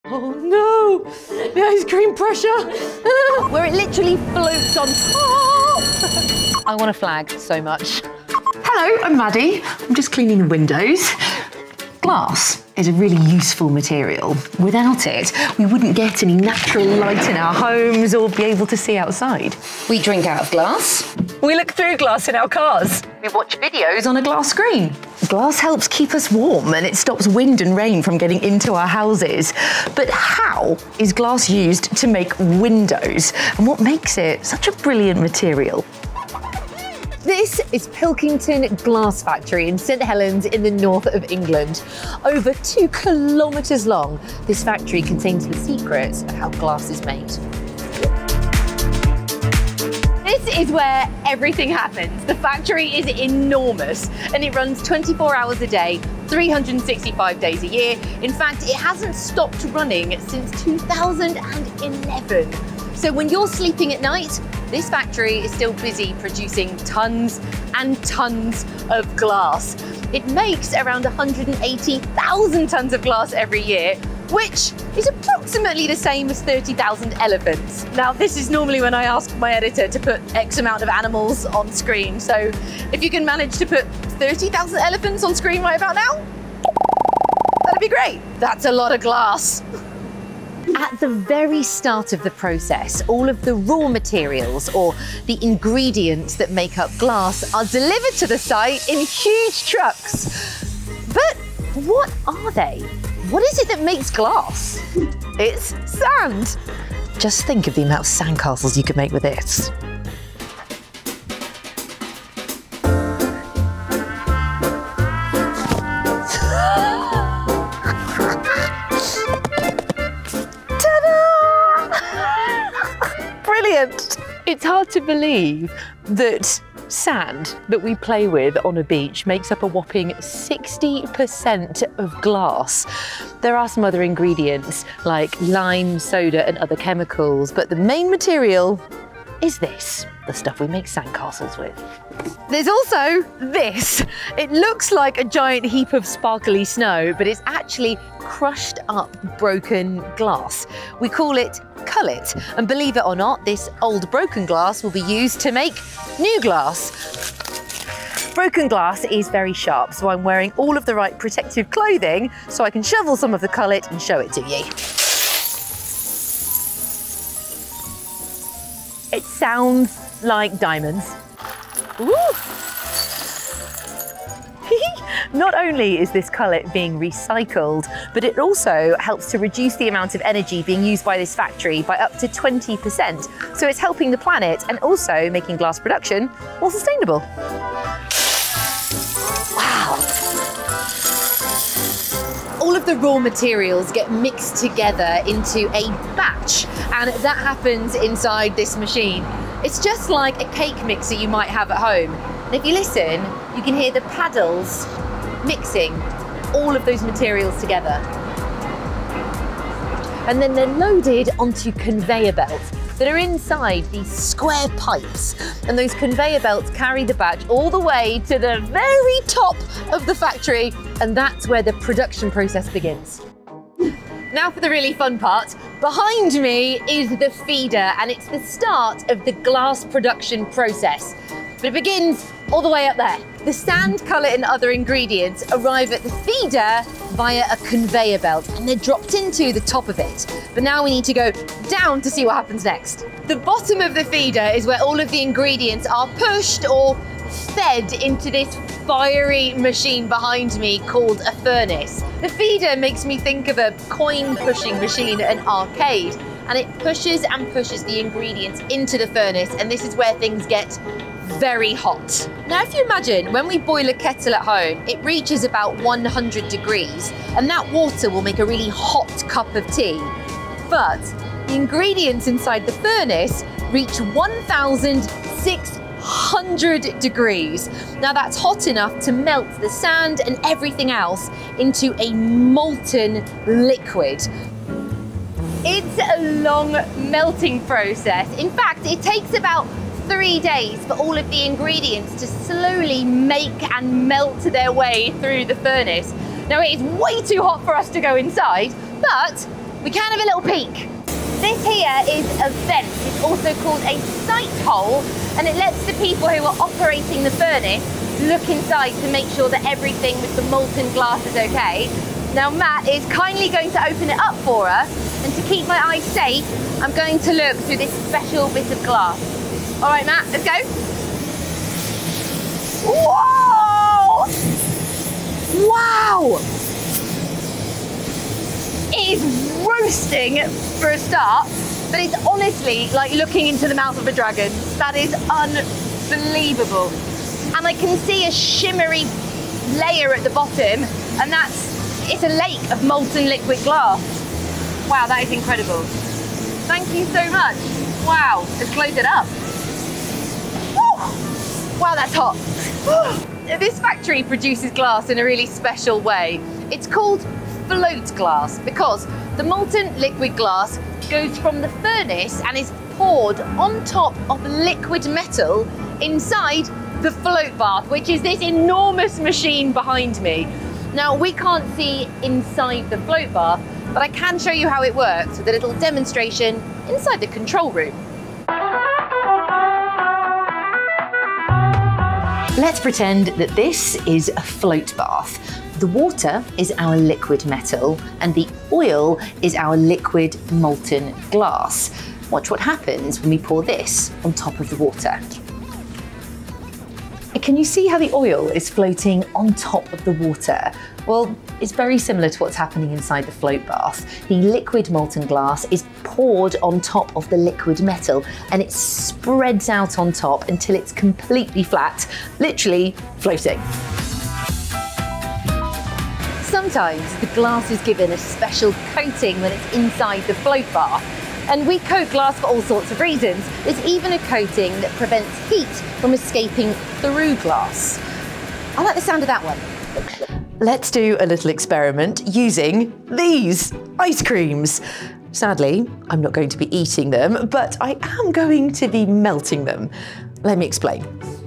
Oh no, the ice cream pressure, where it literally floats on top. I want a flag so much. Hello, I'm Maddie. I'm just cleaning the windows. Glass is a really useful material. Without it, we wouldn't get any natural light in our homes or be able to see outside. We drink out of glass. We look through glass in our cars. We watch videos on a glass screen. Glass helps keep us warm and it stops wind and rain from getting into our houses. But how is glass used to make windows? And what makes it such a brilliant material? This is Pilkington Glass Factory in St Helens in the north of England. Over 2 kilometres long, this factory contains the secrets of how glass is made. This is where everything happens. The factory is enormous and it runs 24 hours a day, 365 days a year. In fact, it hasn't stopped running since 2011. So when you're sleeping at night, this factory is still busy producing tons and tons of glass. It makes around 180,000 tons of glass every year, which is approximately the same as 30,000 elephants. Now, this is normally when I ask my editor to put X amount of animals on screen. So if you can manage to put 30,000 elephants on screen right about now, that'd be great. That's a lot of glass. At the very start of the process, all of the raw materials or the ingredients that make up glass are delivered to the site in huge trucks. But what are they? What is it that makes glass? It's sand. Just think of the amount of sandcastles you could make with this. Brilliant! It's hard to believe that sand that we play with on a beach makes up a whopping 60% of glass. There are some other ingredients like lime, soda and other chemicals, but the main material is this, the stuff we make sandcastles with. There's also this. It looks like a giant heap of sparkly snow, but it's actually crushed up broken glass. We call it cullet, and believe it or not, this old broken glass will be used to make new glass. Broken glass is very sharp, so I'm wearing all of the right protective clothing so I can shovel some of the cullet and show it to you. It sounds like diamonds. Ooh. Not only is this cullet being recycled, but it also helps to reduce the amount of energy being used by this factory by up to 20%. So it's helping the planet and also making glass production more sustainable. Wow. All of the raw materials get mixed together into a batch, and that happens inside this machine. It's just like a cake mixer you might have at home. And if you listen, you can hear the paddles mixing all of those materials together. And then they're loaded onto conveyor belts that are inside these square pipes. And those conveyor belts carry the batch all the way to the very top of the factory. And that's where the production process begins. Now for the really fun part. Behind me is the feeder, and it's the start of the glass production process. But it begins all the way up there. The sand, cullet and other ingredients arrive at the feeder via a conveyor belt, and they're dropped into the top of it. But now we need to go down to see what happens next. The bottom of the feeder is where all of the ingredients are pushed or fed into this fiery machine behind me called a furnace. The feeder makes me think of a coin pushing machine at an arcade, and it pushes and pushes the ingredients into the furnace, and this is where things get very hot. Now, if you imagine when we boil a kettle at home, it reaches about 100 degrees, and that water will make a really hot cup of tea. But the ingredients inside the furnace reach 1,600 degrees. Now that's hot enough to melt the sand and everything else into a molten liquid. It's a long melting process. In fact, it takes about 3 days for all of the ingredients to slowly make and melt their way through the furnace. Now, it is way too hot for us to go inside, but we can have a little peek. This here is a vent. It's also called a sight hole, and it lets the people who are operating the furnace look inside to make sure that everything with the molten glass is okay. Now Matt is kindly going to open it up for us, and to keep my eyes safe, I'm going to look through this special bit of glass. All right, Matt, let's go. Whoa! Wow! It is roasting for a start, but it's honestly like looking into the mouth of a dragon. That is unbelievable. And I can see a shimmery layer at the bottom, and it's a lake of molten liquid glass. Wow, that is incredible. Thank you so much. Wow, let's close it up. Woo! Wow, that's hot. This factory produces glass in a really special way. It's called float glass because the molten liquid glass goes from the furnace and is poured on top of liquid metal inside the float bath, which is this enormous machine behind me. Now, we can't see inside the float bath, but I can show you how it works with a little demonstration inside the control room. Let's pretend that this is a float bath. The water is our liquid metal and the oil is our liquid molten glass. Watch what happens when we pour this on top of the water. Can you see how the oil is floating on top of the water? Well, it's very similar to what's happening inside the float bath. The liquid molten glass is poured on top of the liquid metal and it spreads out on top until it's completely flat, literally floating. Sometimes the glass is given a special coating when it's inside the float bath. And we coat glass for all sorts of reasons. There's even a coating that prevents heat from escaping through glass. I like the sound of that one. Let's do a little experiment using these ice creams. Sadly, I'm not going to be eating them, but I am going to be melting them. Let me explain.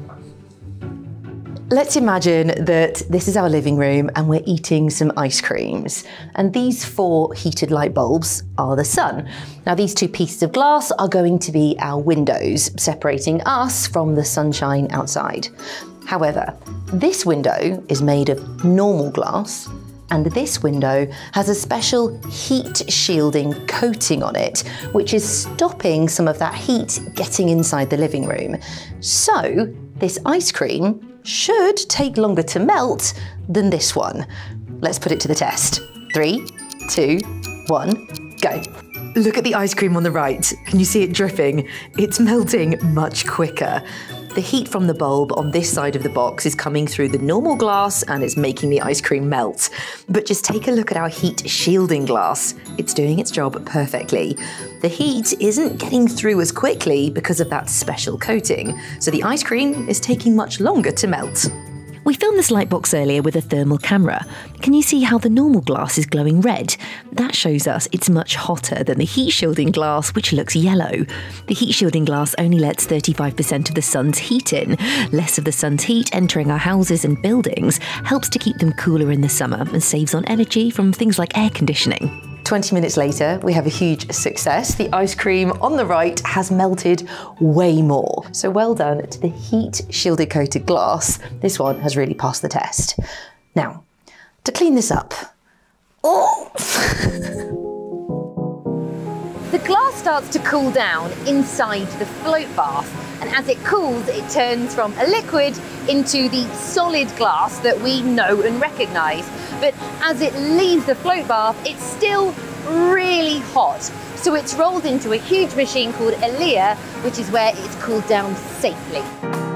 Let's imagine that this is our living room and we're eating some ice creams. And these 4 heated light bulbs are the sun. Now these 2 pieces of glass are going to be our windows, separating us from the sunshine outside. However, this window is made of normal glass, and this window has a special heat shielding coating on it, which is stopping some of that heat getting inside the living room. So this ice cream should take longer to melt than this one. Let's put it to the test. 3, 2, 1, go. Look at the ice cream on the right. Can you see it dripping? It's melting much quicker. The heat from the bulb on this side of the box is coming through the normal glass and it's making the ice cream melt. But just take a look at our heat shielding glass. It's doing its job perfectly. The heat isn't getting through as quickly because of that special coating, so the ice cream is taking much longer to melt. We filmed this light box earlier with a thermal camera. Can you see how the normal glass is glowing red? That shows us it's much hotter than the heat shielding glass, which looks yellow. The heat shielding glass only lets 35% of the sun's heat in. Less of the sun's heat entering our houses and buildings helps to keep them cooler in the summer and saves on energy from things like air conditioning. 20 minutes later, we have a huge success. The ice cream on the right has melted way more. So well done to the heat shielded coated glass. This one has really passed the test. Now, to clean this up. Oh! The glass starts to cool down inside the float bath, and as it cools, it turns from a liquid into the solid glass that we know and recognise. But as it leaves the float bath, it's still really hot. So it's rolled into a huge machine called a Leer, which is where it's cooled down safely.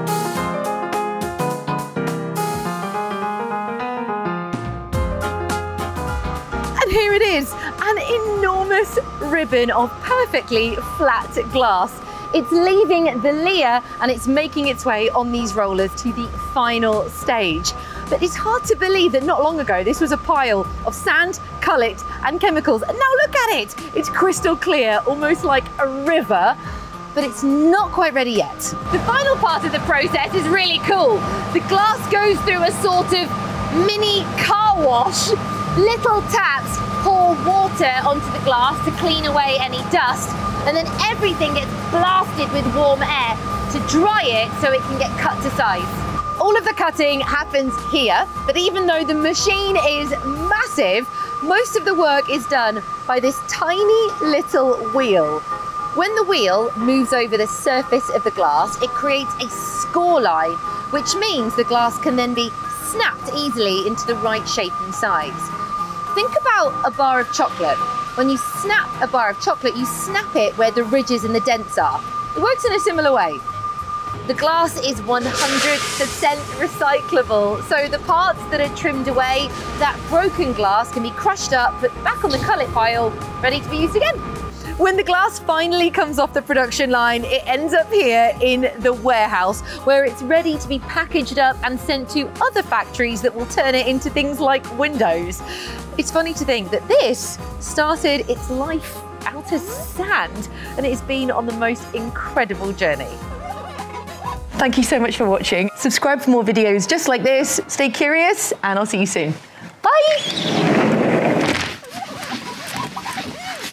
And here it is, an enormous ribbon of perfectly flat glass. It's leaving the Leer and it's making its way on these rollers to the final stage. But it's hard to believe that not long ago this was a pile of sand, cullet and chemicals. And now look at it! It's crystal clear, almost like a river. But it's not quite ready yet. The final part of the process is really cool. The glass goes through a sort of mini car wash. Little taps pour water onto the glass to clean away any dust, and then everything gets blasted with warm air to dry it so it can get cut to size. All of the cutting happens here, but even though the machine is massive, most of the work is done by this tiny little wheel. When the wheel moves over the surface of the glass, it creates a score line, which means the glass can then be snapped easily into the right shape and size. Think about a bar of chocolate. When you snap a bar of chocolate, you snap it where the ridges and the dents are. It works in a similar way. The glass is 100% recyclable, so the parts that are trimmed away, that broken glass can be crushed up, put back on the cullet pile, ready to be used again. When the glass finally comes off the production line, it ends up here in the warehouse where it's ready to be packaged up and sent to other factories that will turn it into things like windows. It's funny to think that this started its life out of sand and it's been on the most incredible journey. Thank you so much for watching. Subscribe for more videos just like this. Stay curious and I'll see you soon. Bye.